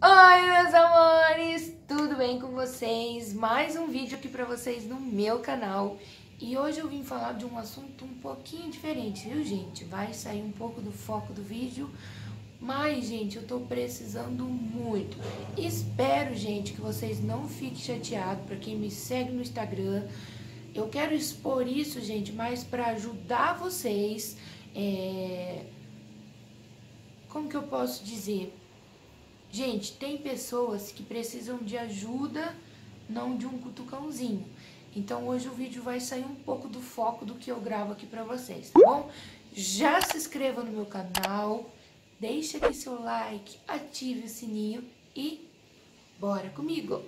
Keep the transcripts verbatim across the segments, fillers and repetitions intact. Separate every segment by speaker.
Speaker 1: Oi, meus amores! Tudo bem com vocês? Mais um vídeo aqui pra vocês no meu canal. E hoje eu vim falar de um assunto um pouquinho diferente, viu, gente? Vai sair um pouco do foco do vídeo, mas, gente, eu tô precisando muito. Espero, gente, que vocês não fiquem chateados. Pra quem me segue no Instagram, eu quero expor isso, gente, mas pra ajudar vocês. É... Como que eu posso dizer? Gente, tem pessoas que precisam de ajuda, não de um cutucãozinho. Então hoje o vídeo vai sair um pouco do foco do que eu gravo aqui pra vocês, tá bom? Já se inscreva no meu canal, deixa aqui seu like, ative o sininho e bora comigo!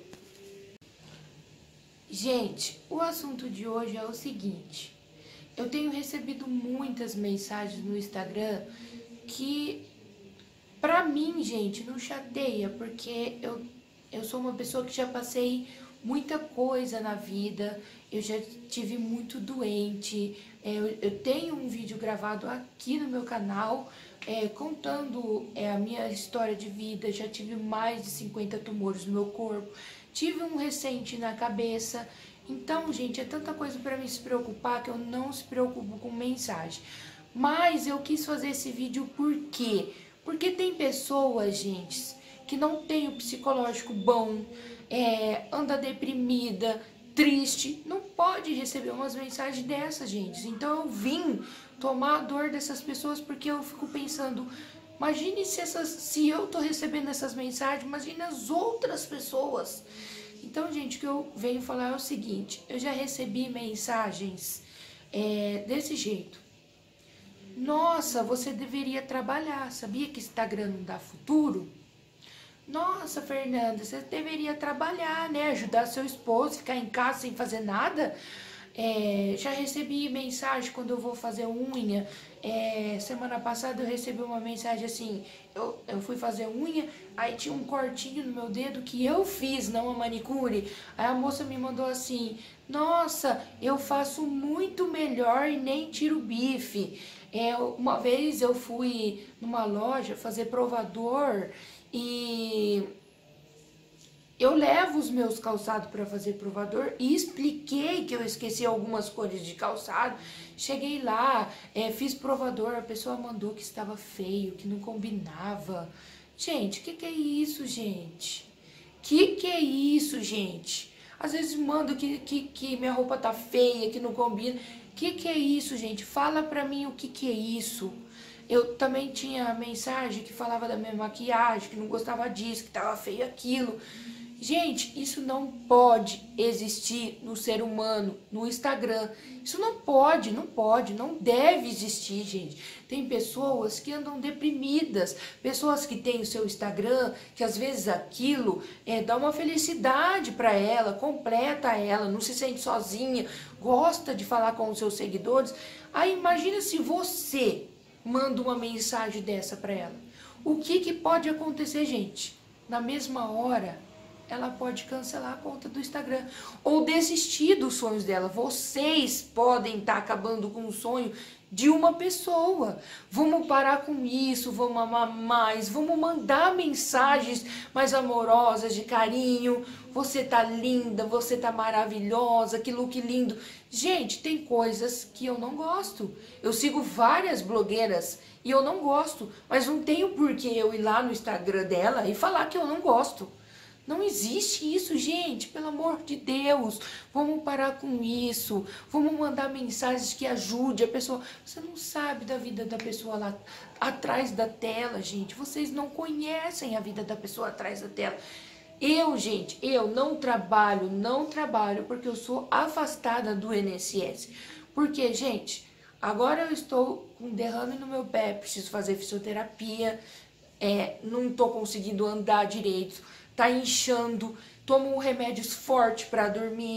Speaker 1: Gente, o assunto de hoje é o seguinte. Eu tenho recebido muitas mensagens no Instagram que... Pra mim, gente, não chateia, porque eu, eu sou uma pessoa que já passei muita coisa na vida, eu já tive muito doente, eu, eu tenho um vídeo gravado aqui no meu canal, é, contando é, a minha história de vida, já tive mais de cinquenta tumores no meu corpo, tive um recente na cabeça, então, gente, é tanta coisa pra me se preocupar que eu não se preocupo com mensagem. Mas eu quis fazer esse vídeo por quê? Porque tem pessoas, gente, que não tem o psicológico bom, é, anda deprimida, triste, não pode receber umas mensagens dessas, gente. Então eu vim tomar a dor dessas pessoas porque eu fico pensando, imagine se, essas, se eu tô recebendo essas mensagens, imagine as outras pessoas. Então, gente, o que eu venho falar é o seguinte, eu já recebi mensagens é, desse jeito. Nossa, você deveria trabalhar, sabia que Instagram não dá futuro? Nossa, Fernanda, você deveria trabalhar, né? Ajudar seu esposo, ficar em casa sem fazer nada. É, já recebi mensagem quando eu vou fazer unha. É, semana passada eu recebi uma mensagem assim, eu, eu fui fazer unha, aí tinha um cortinho no meu dedo que eu fiz, não a manicure. Aí a moça me mandou assim, nossa, eu faço muito melhor e nem tiro bife. É, uma vez eu fui numa loja fazer provador e eu levo os meus calçados para fazer provador e expliquei que eu esqueci algumas cores de calçado. Cheguei lá, é, fiz provador, a pessoa mandou que estava feio, que não combinava. Gente, que que é isso, gente? Que que é isso, gente? Às vezes mando que, que, que minha roupa tá feia, que não combina. Que que é isso, gente? Fala pra mim o que que é isso. Eu também tinha mensagem que falava da minha maquiagem, que não gostava disso, que tava feio aquilo. Gente, isso não pode existir no ser humano, no Instagram. Isso não pode, não pode, não deve existir, gente. Tem pessoas que andam deprimidas, pessoas que têm o seu Instagram, que às vezes aquilo é, dá uma felicidade para ela, completa ela, não se sente sozinha, gosta de falar com os seus seguidores. Aí imagina se você manda uma mensagem dessa para ela. O que que pode acontecer, gente? Na mesma hora, ela pode cancelar a conta do Instagram ou desistir dos sonhos dela. Vocês podem estar acabando com o sonho de uma pessoa. Vamos parar com isso, vamos amar mais, vamos mandar mensagens mais amorosas, de carinho. Você tá linda, você tá maravilhosa, que look lindo. Gente, tem coisas que eu não gosto. Eu sigo várias blogueiras e eu não gosto, mas não tenho por que eu ir lá no Instagram dela e falar que eu não gosto. Não existe isso, gente, pelo amor de Deus, vamos parar com isso, vamos mandar mensagens que ajudem a pessoa. Você não sabe da vida da pessoa lá atrás da tela, gente, vocês não conhecem a vida da pessoa atrás da tela. Eu, gente, eu não trabalho, não trabalho porque eu sou afastada do I N S S. Porque, gente, agora eu estou com derrame no meu pé, preciso fazer fisioterapia, é, não estou conseguindo andar direito. Tá inchando, tomo remédios fortes para dormir,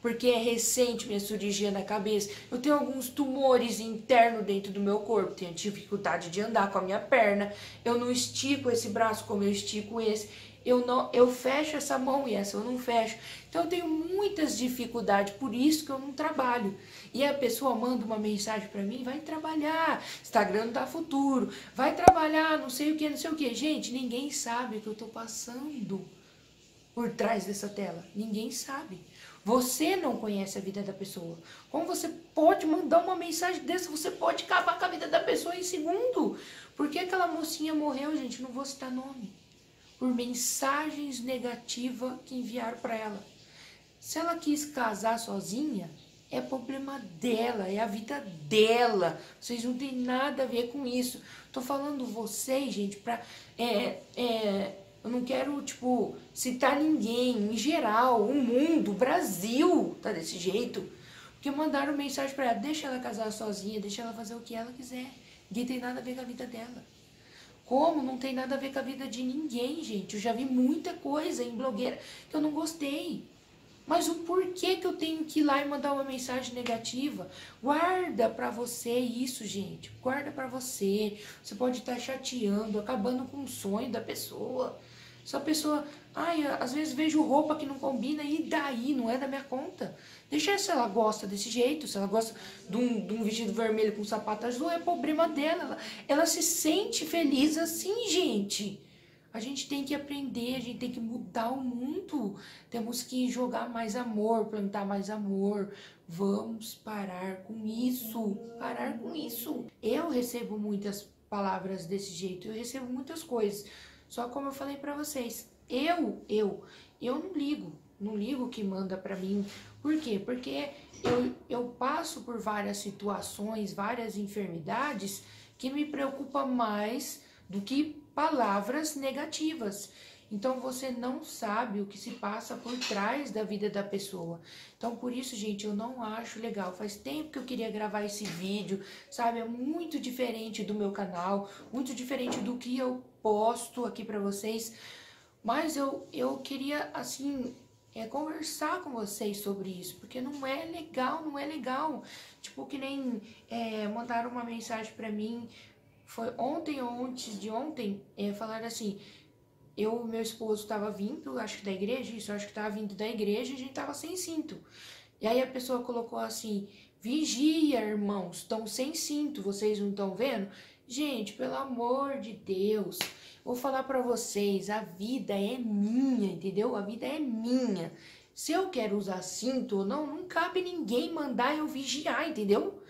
Speaker 1: porque é recente minha cirurgia na cabeça. Eu tenho alguns tumores internos dentro do meu corpo, tenho dificuldade de andar com a minha perna, eu não estico esse braço como eu estico esse, eu, não, eu fecho essa mão e essa eu não fecho. Então eu tenho muitas dificuldades, por isso que eu não trabalho. E a pessoa manda uma mensagem pra mim, vai trabalhar, Instagram não dá futuro, vai trabalhar, não sei o que, não sei o que. Gente, ninguém sabe o que eu tô passando por trás dessa tela. Ninguém sabe. Você não conhece a vida da pessoa. Como você pode mandar uma mensagem dessa? Você pode acabar com a vida da pessoa em segundo. Por que aquela mocinha morreu, gente? Não vou citar nome. Por mensagens negativas que enviaram para ela. Se ela quis casar sozinha, é problema dela, é a vida dela. Vocês não tem nada a ver com isso. Tô falando vocês, gente, pra... É, é, eu não quero, tipo, citar ninguém. Em geral, o mundo, o Brasil, tá desse jeito. Porque mandaram mensagem pra ela, deixa ela casar sozinha, deixa ela fazer o que ela quiser. Ninguém tem nada a ver com a vida dela. Como? Não tem nada a ver com a vida de ninguém, gente. Eu já vi muita coisa em blogueira que eu não gostei. Mas o porquê que eu tenho que ir lá e mandar uma mensagem negativa? Guarda pra você isso, gente. Guarda pra você. Você pode estar chateando, acabando com o sonho da pessoa. Se a pessoa... Ai, às vezes vejo roupa que não combina e daí? Não é da minha conta. Deixa se ela gosta desse jeito. Se ela gosta de um, de um vestido vermelho com sapato azul, é problema dela. Ela, ela se sente feliz assim, gente. A gente tem que aprender, a gente tem que mudar o mundo. Temos que jogar mais amor, plantar mais amor. Vamos parar com isso, parar com isso. Eu recebo muitas palavras desse jeito, eu recebo muitas coisas. Só como eu falei pra vocês, eu, eu, eu não ligo. Não ligo o que manda pra mim. Por quê? Porque eu, eu passo por várias situações, várias enfermidades que me preocupam mais do que palavras negativas. Então você não sabe o que se passa por trás da vida da pessoa. Então por isso, gente, eu não acho legal. Faz tempo que eu queria gravar esse vídeo, sabe? É muito diferente do meu canal, muito diferente do que eu posto aqui pra vocês. Mas eu, eu queria, assim, é, conversar com vocês sobre isso, porque não é legal, não é legal. Tipo, que nem é, mandaram uma mensagem pra mim, foi ontem ou antes de ontem, é, falaram assim, eu e meu esposo tava vindo, acho que da igreja, isso, acho que tava vindo da igreja e a gente tava sem cinto. E aí a pessoa colocou assim, vigia, irmãos, estão sem cinto, vocês não estão vendo? Gente, pelo amor de Deus, vou falar pra vocês, a vida é minha, entendeu? A vida é minha. Se eu quero usar cinto ou não, não cabe ninguém mandar eu vigiar, entendeu?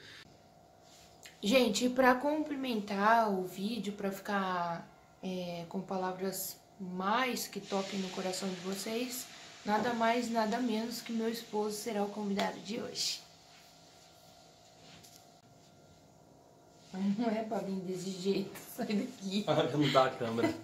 Speaker 1: Gente, para complementar o vídeo, para ficar é, com palavras mais que toquem no coração de vocês, nada mais, nada menos que meu esposo será o convidado de hoje. Não é pra vir desse jeito, sai daqui.
Speaker 2: Ah, não dá a câmera.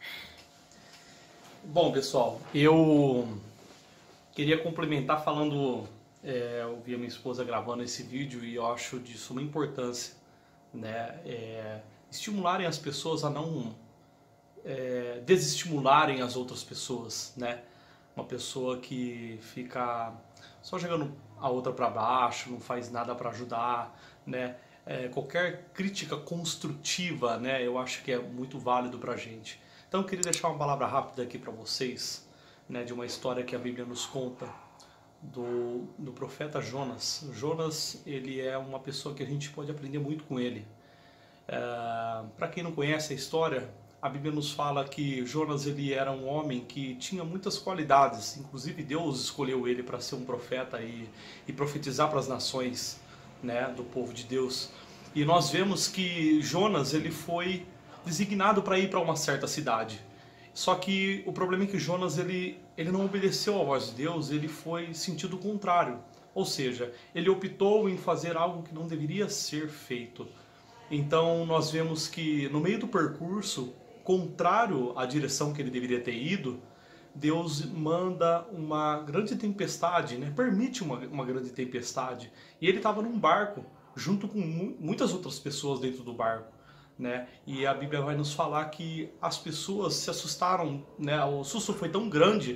Speaker 2: Bom, pessoal, eu queria complementar falando, é, eu vi a minha esposa gravando esse vídeo e eu acho de suma importância, né, é, estimularem as pessoas a não é, desestimularem as outras pessoas, né? Uma pessoa que fica só jogando a outra para baixo, não faz nada para ajudar, né? É, qualquer crítica construtiva, né, eu acho que é muito válido pra gente. Então eu queria deixar uma palavra rápida aqui para vocês, né, de uma história que a Bíblia nos conta do, do profeta Jonas. Jonas, ele é uma pessoa que a gente pode aprender muito com ele. É, para quem não conhece a história, a Bíblia nos fala que Jonas, ele era um homem que tinha muitas qualidades, inclusive Deus escolheu ele para ser um profeta e, e profetizar para as nações, né, do povo de Deus. E nós vemos que Jonas, ele foi designado para ir para uma certa cidade. Só que o problema é que Jonas, ele, ele não obedeceu à voz de Deus, ele foi sentido contrário. Ou seja, ele optou em fazer algo que não deveria ser feito. Então nós vemos que no meio do percurso, contrário à direção que ele deveria ter ido, Deus manda uma grande tempestade, né? Permite uma, uma grande tempestade. E ele estava num barco, junto com mu muitas outras pessoas dentro do barco, né? E a Bíblia vai nos falar que as pessoas se assustaram, né? O susto foi tão grande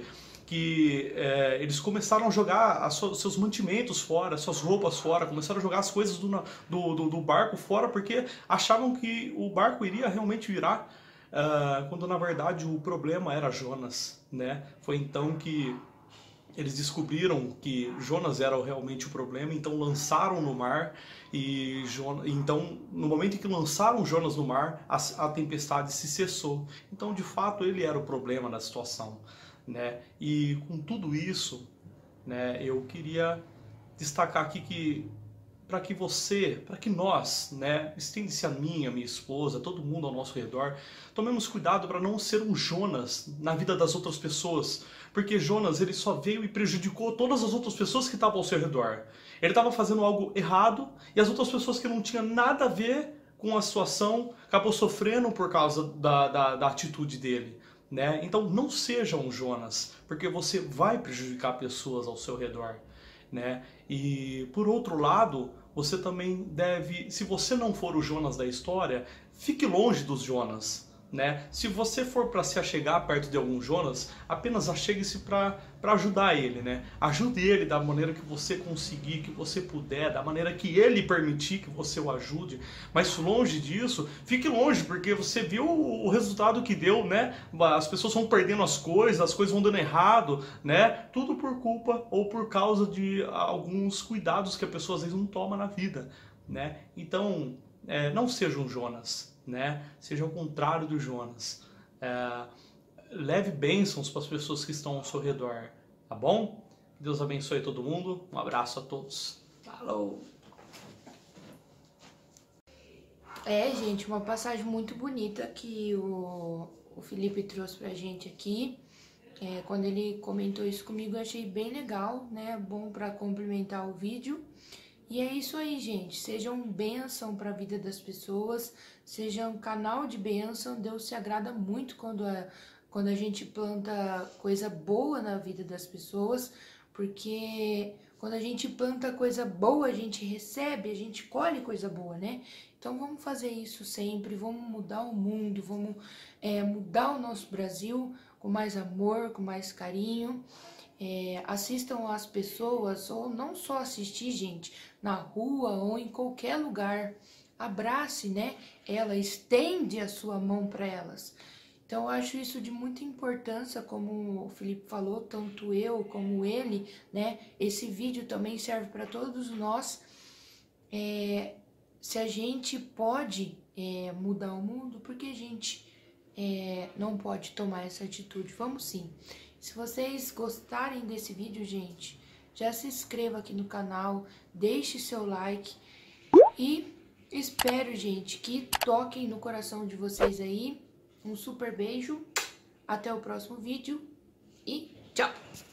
Speaker 2: que é, eles começaram a jogar as suas, seus mantimentos fora, suas roupas fora, começaram a jogar as coisas do, do, do, do barco fora, porque achavam que o barco iria realmente virar, uh, quando na verdade o problema era Jonas, né? Foi então que eles descobriram que Jonas era realmente o problema, então lançaram no mar, e Jonas, então no momento em que lançaram Jonas no mar, a, a tempestade se cessou. Então de fato ele era o problema da situação, né? E com tudo isso, né, eu queria destacar aqui que para que você, para que nós, né, estende-se a mim, a minha esposa, todo mundo ao nosso redor, tomemos cuidado para não ser um Jonas na vida das outras pessoas, porque Jonas ele só veio e prejudicou todas as outras pessoas que estavam ao seu redor. Ele estava fazendo algo errado e as outras pessoas que não tinham nada a ver com a situação acabou sofrendo por causa da, da, da atitude dele, né? Então não seja um Jonas, porque você vai prejudicar pessoas ao seu redor, né? E por outro lado, você também deve, se você não for o Jonas da história, fique longe dos Jonas, né? Se você for para se achegar perto de algum Jonas, apenas achegue-se para para ajudar ele, né? Ajude ele da maneira que você conseguir, que você puder, da maneira que ele permitir que você o ajude. Mas longe disso, fique longe, porque você viu o resultado que deu, né? As pessoas vão perdendo as coisas, as coisas vão dando errado, né? Tudo por culpa ou por causa de alguns cuidados que a pessoa às vezes não toma na vida, né? Então, é, não seja um Jonas, né? Seja ao contrário do Jonas. É, leve bênçãos para as pessoas que estão ao seu redor, tá bom? Deus abençoe todo mundo. Um abraço a todos. Falou!
Speaker 1: É, gente, uma passagem muito bonita que o, o Felipe trouxe pra gente aqui. É, quando ele comentou isso comigo, eu achei bem legal, né? Bom pra complementar o vídeo. E é isso aí, gente. Sejam bênção para a vida das pessoas, sejam um canal de bênção. Deus se agrada muito quando a, quando a gente planta coisa boa na vida das pessoas, porque quando a gente planta coisa boa, a gente recebe, a gente colhe coisa boa, né? Então vamos fazer isso sempre, vamos mudar o mundo, vamos é, mudar o nosso Brasil com mais amor, com mais carinho. É, assistam as pessoas, ou não só assistir, gente, na rua ou em qualquer lugar. Abrace, né? Ela, estende a sua mão para elas. Então, eu acho isso de muita importância, como o Felipe falou, tanto eu como ele, né? Esse vídeo também serve para todos nós. É, se a gente pode é, mudar o mundo, por que a gente é, não pode tomar essa atitude? Vamos sim. Se vocês gostarem desse vídeo, gente, já se inscreva aqui no canal, deixe seu like e espero, gente, que toquem no coração de vocês aí. Um super beijo, até o próximo vídeo e tchau!